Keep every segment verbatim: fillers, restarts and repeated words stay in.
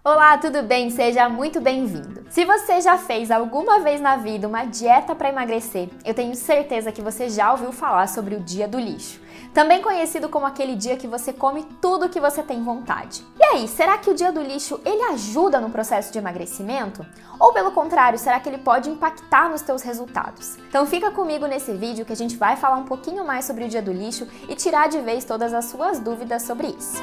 Olá, tudo bem? Seja muito bem-vindo! Se você já fez alguma vez na vida uma dieta para emagrecer, eu tenho certeza que você já ouviu falar sobre o dia do lixo. Também conhecido como aquele dia que você come tudo que você tem vontade. E aí, será que o dia do lixo ele ajuda no processo de emagrecimento? Ou pelo contrário, será que ele pode impactar nos teus resultados? Então fica comigo nesse vídeo que a gente vai falar um pouquinho mais sobre o dia do lixo e tirar de vez todas as suas dúvidas sobre isso.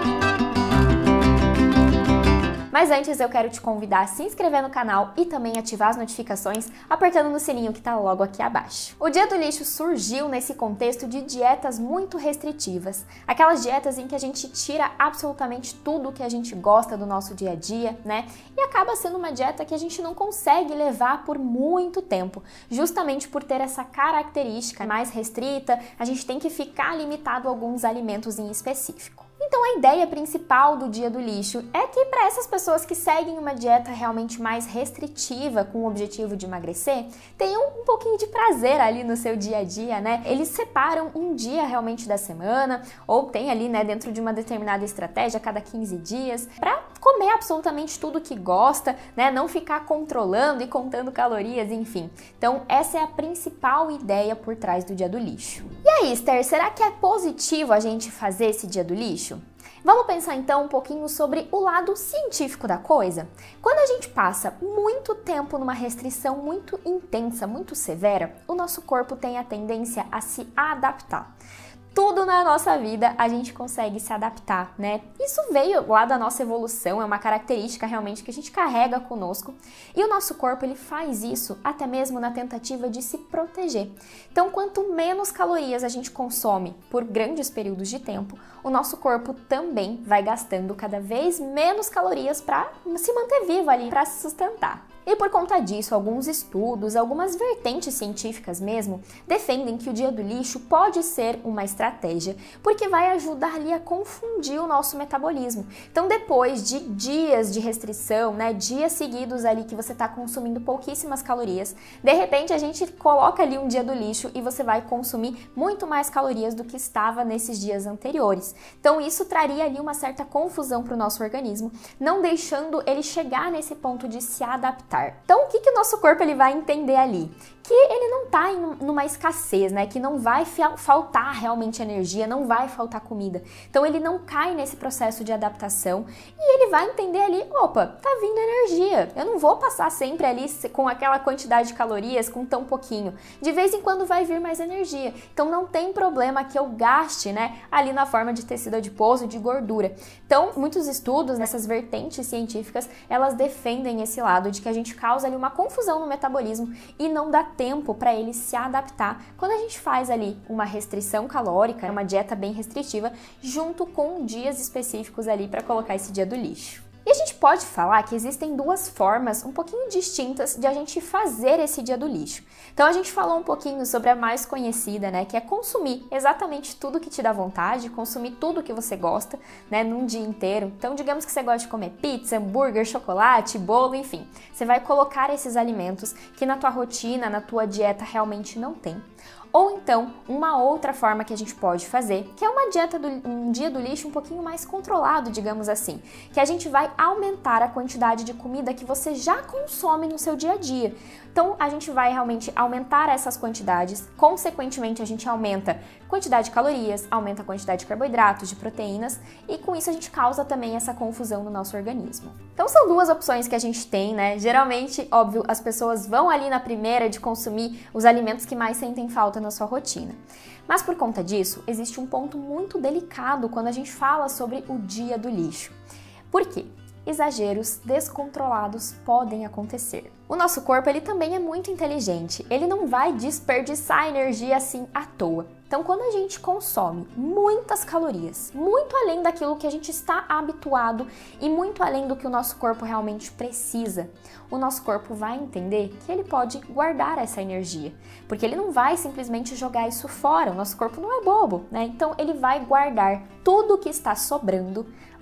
Mas antes eu quero te convidar a se inscrever no canal e também ativar as notificações apertando no sininho que está logo aqui abaixo. O dia do lixo surgiu nesse contexto de dietas muito restritivas, aquelas dietas em que a gente tira absolutamente tudo que a gente gosta do nosso dia a dia, né? E acaba sendo uma dieta que a gente não consegue levar por muito tempo, justamente por ter essa característica mais restrita, a gente tem que ficar limitado a alguns alimentos em específico. Então a ideia principal do dia do lixo é que para essas pessoas que seguem uma dieta realmente mais restritiva com o objetivo de emagrecer, tenham um pouquinho de prazer ali no seu dia a dia, né? Eles separam um dia realmente da semana ou tem ali, né, dentro de uma determinada estratégia a cada quinze dias para comer absolutamente tudo que gosta, né? Não ficar controlando e contando calorias, enfim. Então essa é a principal ideia por trás do dia do lixo. E aí, Esther, será que é positivo a gente fazer esse dia do lixo? Vamos pensar então um pouquinho sobre o lado científico da coisa? Quando a gente passa muito tempo numa restrição muito intensa, muito severa, o nosso corpo tem a tendência a se adaptar. Tudo na nossa vida a gente consegue se adaptar, né? Isso veio lá da nossa evolução, é uma característica realmente que a gente carrega conosco. E o nosso corpo, ele faz isso até mesmo na tentativa de se proteger. Então, quanto menos calorias a gente consome por grandes períodos de tempo, o nosso corpo também vai gastando cada vez menos calorias para se manter vivo ali, para se sustentar. E por conta disso, alguns estudos, algumas vertentes científicas mesmo, defendem que o dia do lixo pode ser uma estratégia, porque vai ajudar ali a confundir o nosso metabolismo. Então, depois de dias de restrição, né, dias seguidos ali que você está consumindo pouquíssimas calorias, de repente a gente coloca ali um dia do lixo e você vai consumir muito mais calorias do que estava nesses dias anteriores. Então, isso traria ali uma certa confusão para o nosso organismo, não deixando ele chegar nesse ponto de se adaptar. Então, o que, que o nosso corpo ele vai entender ali? Que ele não está em numa escassez, né? Que não vai faltar realmente energia, não vai faltar comida. Então, ele não cai nesse processo de adaptação e ele vai entender ali, opa, tá vindo energia. Eu não vou passar sempre ali com aquela quantidade de calorias, com tão pouquinho. De vez em quando vai vir mais energia. Então, não tem problema que eu gaste, né? Ali na forma de tecido adiposo, de gordura. Então, muitos estudos nessas vertentes científicas, elas defendem esse lado de que a gente causa ali uma confusão no metabolismo e não dá tempo para ele se adaptar quando a gente faz ali uma restrição calórica, uma dieta bem restritiva, junto com dias específicos ali para colocar esse dia do lixo. E a gente pode falar que existem duas formas um pouquinho distintas de a gente fazer esse dia do lixo. Então a gente falou um pouquinho sobre a mais conhecida, né, que é consumir exatamente tudo que te dá vontade, consumir tudo que você gosta, né, num dia inteiro. Então digamos que você gosta de comer pizza, hambúrguer, chocolate, bolo, enfim. Você vai colocar esses alimentos que na tua rotina, na tua dieta realmente não tem. Ou então, uma outra forma que a gente pode fazer, que é uma dieta do, um dia do lixo um pouquinho mais controlado, digamos assim, que a gente vai aumentar a quantidade de comida que você já consome no seu dia a dia. Então, a gente vai realmente aumentar essas quantidades, consequentemente a gente aumenta a quantidade de calorias, aumenta a quantidade de carboidratos, de proteínas, e com isso a gente causa também essa confusão no nosso organismo. Então, são duas opções que a gente tem, né? Geralmente, óbvio, as pessoas vão ali na primeira de consumir os alimentos que mais sentem falta na sua rotina. Mas por conta disso, existe um ponto muito delicado quando a gente fala sobre o dia do lixo. Por quê? Exageros descontrolados podem acontecer. O nosso corpo ele também é muito inteligente, ele não vai desperdiçar energia assim à toa. Então, quando a gente consome muitas calorias, muito além daquilo que a gente está habituado e muito além do que o nosso corpo realmente precisa, o nosso corpo vai entender que ele pode guardar essa energia, porque ele não vai simplesmente jogar isso fora, o nosso corpo não é bobo, né? Então, ele vai guardar tudo que está sobrando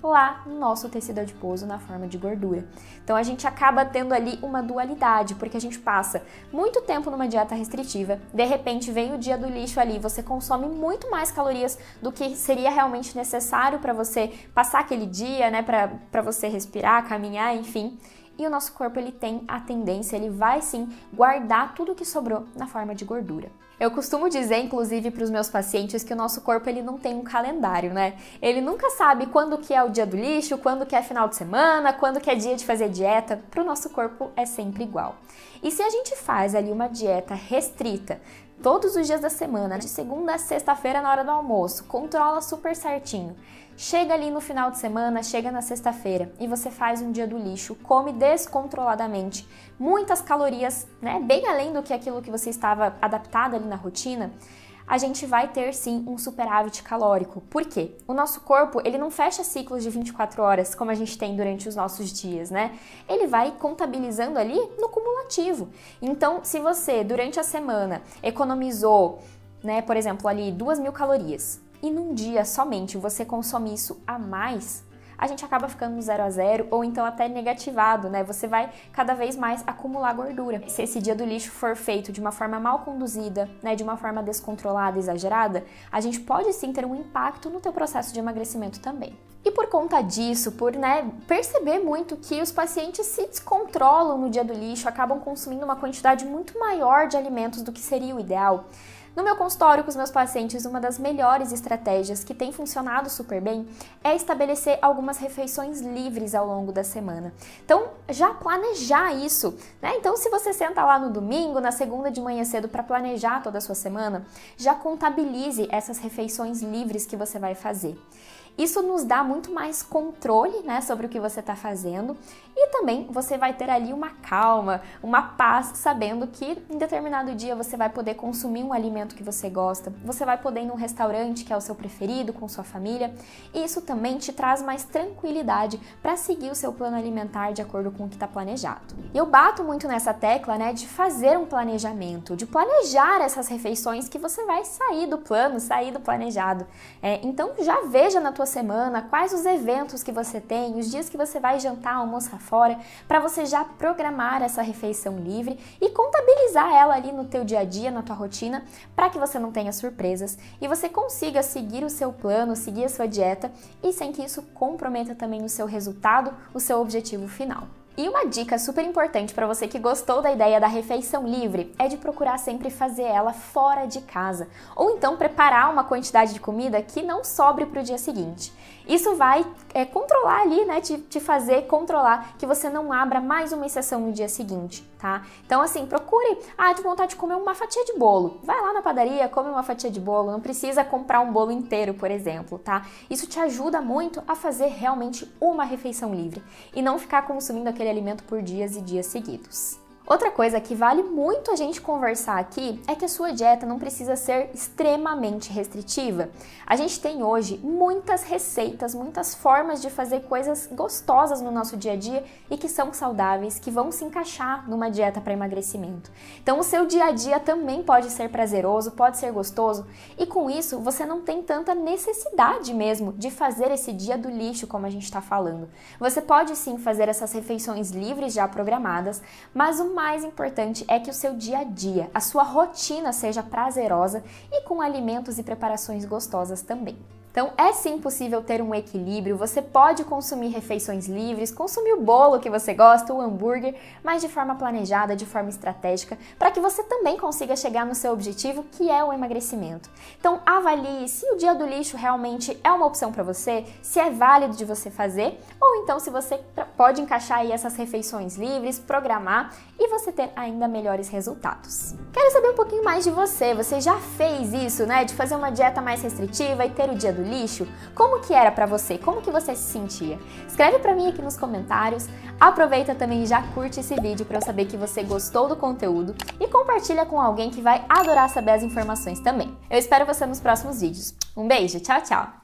lá no nosso tecido adiposo na forma de gordura. Então a gente acaba tendo ali uma dualidade, porque a gente passa muito tempo numa dieta restritiva, de repente vem o dia do lixo ali, você consome muito mais calorias do que seria realmente necessário para você passar aquele dia, né, para você respirar, caminhar, enfim. E o nosso corpo, ele tem a tendência, ele vai sim guardar tudo que sobrou na forma de gordura. Eu costumo dizer, inclusive, para os meus pacientes que o nosso corpo, ele não tem um calendário, né? Ele nunca sabe quando que é o dia do lixo, quando que é final de semana, quando que é dia de fazer dieta. Para o nosso corpo é sempre igual. E se a gente faz ali uma dieta restrita, todos os dias da semana, de segunda a sexta-feira na hora do almoço, controla super certinho. Chega ali no final de semana, chega na sexta-feira e você faz um dia do lixo, come descontroladamente, muitas calorias, né, bem além do que aquilo que você estava adaptado ali na rotina, a gente vai ter sim um superávit calórico. Por quê? O nosso corpo, ele não fecha ciclos de vinte e quatro horas como a gente tem durante os nossos dias, né? Ele vai contabilizando ali no cumulativo. Então, se você durante a semana economizou, né, por exemplo, ali duas mil calorias, e num dia somente você consome isso a mais, a gente acaba ficando no zero a zero ou então até negativado, né? Você vai cada vez mais acumular gordura. Se esse dia do lixo for feito de uma forma mal conduzida, né, de uma forma descontrolada, exagerada, a gente pode sim ter um impacto no teu processo de emagrecimento também. E por conta disso, por, né, perceber muito que os pacientes se descontrolam no dia do lixo, acabam consumindo uma quantidade muito maior de alimentos do que seria o ideal, no meu consultório com os meus pacientes, uma das melhores estratégias que tem funcionado super bem é estabelecer algumas refeições livres ao longo da semana. Então, já planejar isso, né? Então, se você senta lá no domingo, na segunda de manhã cedo para planejar toda a sua semana, já contabilize essas refeições livres que você vai fazer. Isso nos dá muito mais controle, né, sobre o que você está fazendo e também você vai ter ali uma calma, uma paz, sabendo que em determinado dia você vai poder consumir um alimento que você gosta, você vai poder ir num restaurante que é o seu preferido com sua família e isso também te traz mais tranquilidade para seguir o seu plano alimentar de acordo com o que está planejado. Eu bato muito nessa tecla, né, de fazer um planejamento, de planejar essas refeições que você vai sair do plano, sair do planejado. É, então já veja na tua semana, quais os eventos que você tem, os dias que você vai jantar, almoçar fora, para você já programar essa refeição livre e contabilizar ela ali no teu dia a dia, na tua rotina, para que você não tenha surpresas e você consiga seguir o seu plano, seguir a sua dieta e sem que isso comprometa também o seu resultado, o seu objetivo final. E uma dica super importante para você que gostou da ideia da refeição livre é de procurar sempre fazer ela fora de casa, ou então preparar uma quantidade de comida que não sobre para o dia seguinte. Isso vai é, controlar ali, né, te, te fazer controlar que você não abra mais uma exceção no dia seguinte, tá? Então assim, procure, ah, de vontade de comer uma fatia de bolo, vai lá na padaria, come uma fatia de bolo, não precisa comprar um bolo inteiro, por exemplo, tá? Isso te ajuda muito a fazer realmente uma refeição livre e não ficar consumindo aquele alimento por dias e dias seguidos. Outra coisa que vale muito a gente conversar aqui é que a sua dieta não precisa ser extremamente restritiva. A gente tem hoje muitas receitas, muitas formas de fazer coisas gostosas no nosso dia a dia e que são saudáveis, que vão se encaixar numa dieta para emagrecimento. Então o seu dia a dia também pode ser prazeroso, pode ser gostoso e com isso você não tem tanta necessidade mesmo de fazer esse dia do lixo como a gente está falando. Você pode sim fazer essas refeições livres já programadas, mas o mais importante é que o seu dia a dia, a sua rotina seja prazerosa e com alimentos e preparações gostosas também. Então é sim possível ter um equilíbrio, você pode consumir refeições livres, consumir o bolo que você gosta, o hambúrguer, mas de forma planejada, de forma estratégica, para que você também consiga chegar no seu objetivo, que é o emagrecimento. Então avalie se o dia do lixo realmente é uma opção para você, se é válido de você fazer, ou então se você pode encaixar aí essas refeições livres, programar e você ter ainda melhores resultados. Quero saber um pouquinho mais de você, você já fez isso, né, de fazer uma dieta mais restritiva e ter o dia do lixo? Como que era pra você? Como que você se sentia? Escreve pra mim aqui nos comentários, aproveita também e já curte esse vídeo pra eu saber que você gostou do conteúdo e compartilha com alguém que vai adorar saber as informações também. Eu espero você nos próximos vídeos. Um beijo, tchau, tchau!